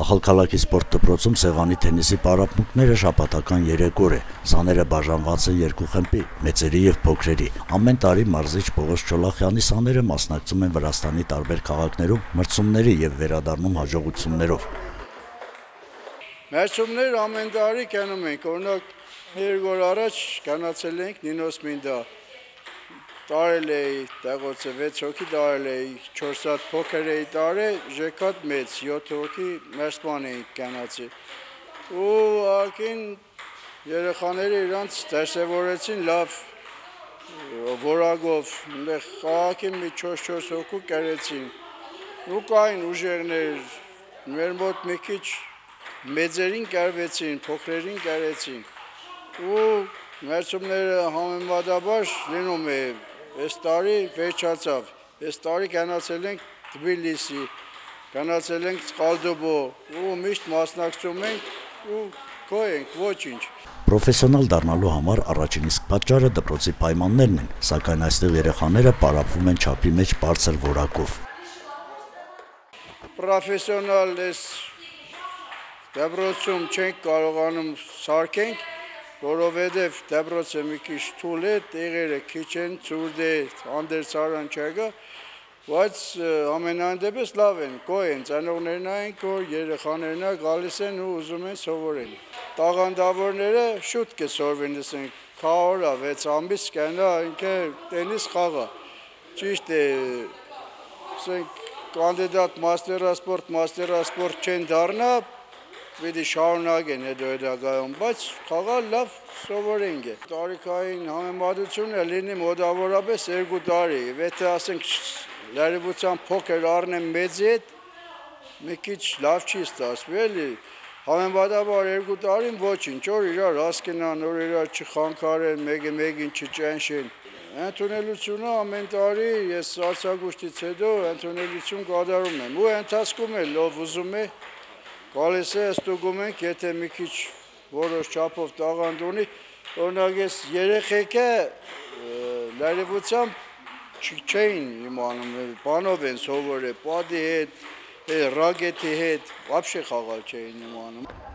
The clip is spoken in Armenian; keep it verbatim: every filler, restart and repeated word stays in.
Ախալքալաքի սպորտ դպրոցում սեղանի թենիսի պարապմունքները շաբաթական երեք օր է։ Սաները բաժանված են երկու խմբի՝ մեծերի եւ փոքրերի։ Ամեն տարի մարզիչ Պողոս Չոլախյանի սաները մասնակցում են Վրաստանի տարբեր քաղաքներում մրցումների եւ վերադառնում հաջողություններով։ Մրցումներ ամեն տարի կանում ենք, օրինակ երկու օր առաջ գնացել ենք Նինոս Մինդա։ Տարել էի, տեղոցը վեց հոգի տարել էի, չորս հատ փոքր էի տարել, ժեքատ մեծ, յոթ հոգի մերսման էինք գնացի։ Ու ակին երեխաները իրանց դրսևորեցին լավ որակով, խաղակին մի չորս-չորս հոգու կերեցին։ Ու կային ուժերներ, մեր մոտ մի քիչ մեծերին կերվեցին, փոքրերին կերեցին։ Ու մերսումները համեմատաբար լինում է, այս տարի վերջացավ, այս տարի գնացել ենք Թբիլիսի, գնացել ենք Սկալդոբո, ու միշտ մասնակցում ենք ու քո ենք, ոչինչ։ Պրոֆեսիոնալ դառնալու համար առաջին իսկ պատճառը դպրոցի պայմաններն են, սակայն այստեղ երեխաները պարապվում են չափի մեջ բարձր որակով։ Պրոֆեսիոնալ այս դպրոցում չենք կարողանում սարքենք, որովհետև դպրոցը մի քիչ թույլ է, տեղերը քիչ են, ցուրտ է, անդերցարան չկա, բայց ամենայն դեպս լավ են, գոհ են, ծնողներն են, որ երեխաներն գալիս են ու ուզում են սովորել։ Տաղանդավորները շուտ կսորվեն, ասենք, քահորա վեց ամիս կյանա, ինքը տենիս խաղա։ Ճիշտ է, ասենք, կանդիդատ մաստերասպորտ, մաստերասպորտ չեն դառնա, պիտի շարունակեն հետո հետագայում, բայց խաղալ լավ սովորենք է։ Տարիքային համեմատությունը լինի մոտավորապես երկու տարի, եթե ասենք լարիվության փոքր առնեմ մեծի հետ, մի քիչ լավ չի ստացվի, էլի, համեմատաբար երկու տարին ոչինչ, որ իրար հասկնան, որ իրար չխանգարեն, մեկը մեկին չճնշեն։ Ընդունելությունը ամեն տարի ես արձակուրդից հետո ընդունելություն կատարում եմ, ու ընթացքում է լավ ուզում է գալիս է, ստուգում ենք, եթե մի քիչ որոշ չափով տաղանդ ունի, օրինակ ես երեխեքը լարիվությամբ չէին իմանում, բանով են սովորել, պատի հետ, ռակետի հետ, вообще խաղալ չէին իմանում։